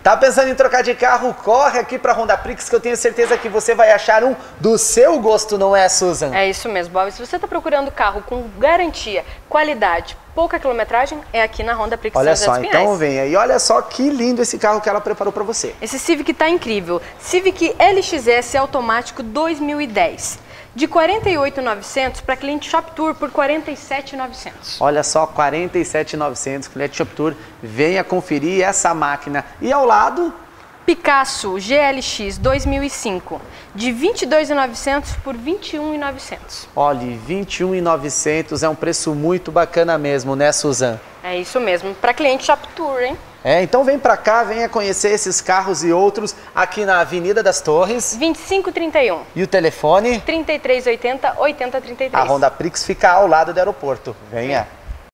Tá pensando em trocar de carro? Corre aqui para a Honda Prix que eu tenho certeza que você vai achar um do seu gosto, não é, Susan? É isso mesmo, Bob. Se você está procurando carro com garantia, qualidade, pouca quilometragem, é aqui na Honda Prix. Olha só, então vem aí. Olha só que lindo esse carro que ela preparou para você. Esse Civic tá incrível. Civic LXS automático 2010. De 48.900 para cliente Shop Tour por 47.900. Olha só, 47.900, cliente Shop Tour. Venha conferir essa máquina. E ao lado... Picasso GLX 2005, de 22.900 por 21.900. Olha, 21.900 é um preço muito bacana mesmo, né, Susan? É isso mesmo, para cliente Shop Tour, hein? Então vem pra cá, venha conhecer esses carros e outros aqui na Avenida das Torres. 2531. E o telefone? 3380-8033. A Honda Prix fica ao lado do aeroporto. Venha.